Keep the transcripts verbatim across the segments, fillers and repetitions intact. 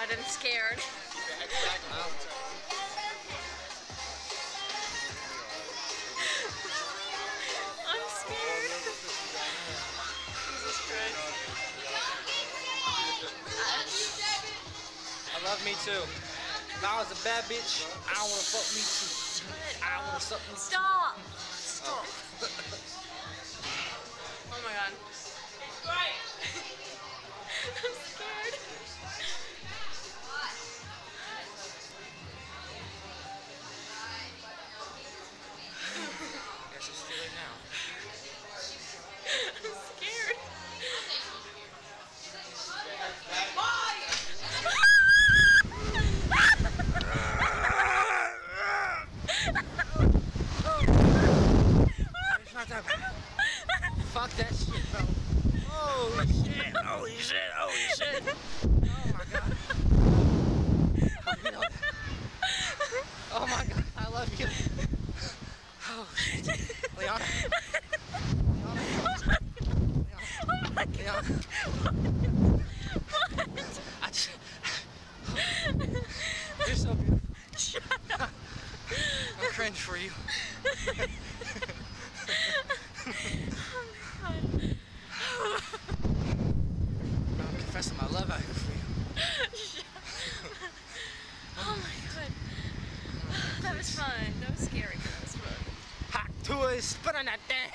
god, I'm scared. I'm scared. Jesus Christ. I love me too. If I was a bad bitch, I don't wanna fuck me too. I don't wanna suck me too. Stop! Stop. Oh my god. I'm scared. I guess it's too late now. I'm scared. It's not that bad. Fuck that shit, bro. Holy shit, holy shit, holy shit. Oh my god. Oh, you know that. Oh my god, I love you. Oh shit. Liana. Liana. Liana. I just, you're so beautiful. Shut up. I'm cringe for you. I'm confessing my love out here for you. Oh my god. That was fun. That was scary, but that was fun. Hot toys, spit on that thing.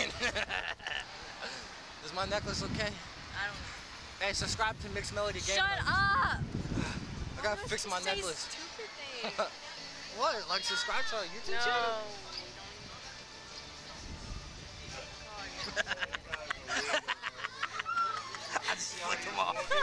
Is my necklace okay? I don't know. Hey, subscribe to Mixed Melody Game. Shut up! I gotta Oh, fix my say necklace. Stupid thing. What? Like subscribe to our YouTube No. channel? Oh, I just flicked them off.